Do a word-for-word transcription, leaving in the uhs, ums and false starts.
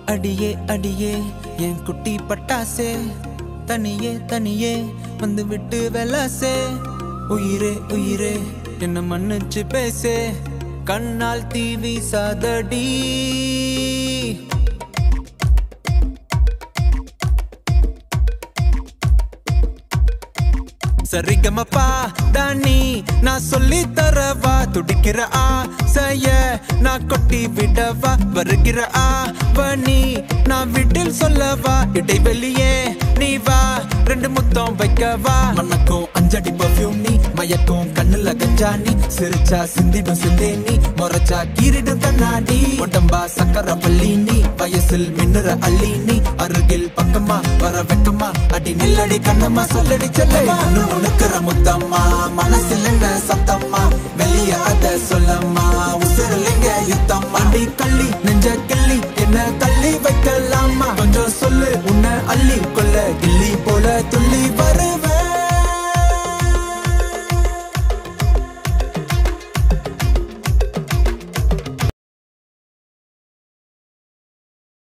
அடியே அடியே என் குட்டி பட்டாசே தனியே தனியே வந்து விட்டு வெலாசே உயிரே உயிரே என்ன மன்னிச்சு பேசே கண்ணால் தீவி சாதடி சரிகமப்பா தானி நான் சொல்லி தரவா துடிக்கிற ஆசைய நான் கொட்டி விடவா வருகிற ஆவணி நான் வீட்டில் சொல்லவா இடைவெளியே நீ வா ரெண்டு முத்தம் வைக்கவா மனக்கும் அஞ்சடி பர்ஃபியூம் நீ மயக்கும் கண்ணுல கஞ்சா நீ சிரிச்சா சிந்திடும் சிந்தே நீ முறைச்சா கீரிடும் கண்ணாடி உடம்பா சக்கர பள்ளி நீ வயசில் மின்னுற அள்ளி நீ அருகில் பக்கமா வர வெக்கமா அடி நில்லடி கண்ணம்மா சொல்லடி செல்லமா உனக்குற முத்தம்மா மனசில் என்ன சத்தம்மா வெளிய அத சொல்லம்மா உசுரலிங்க யுத்தம்மா அடி கள்ளி நெஞ்ச கிள்ளி என்ன தள்ளி வைக்கலாமா கொஞ்சம் சொல்லு உன்னை அள்ளி கொள்ள கிள்ளி போல துள்ளி வர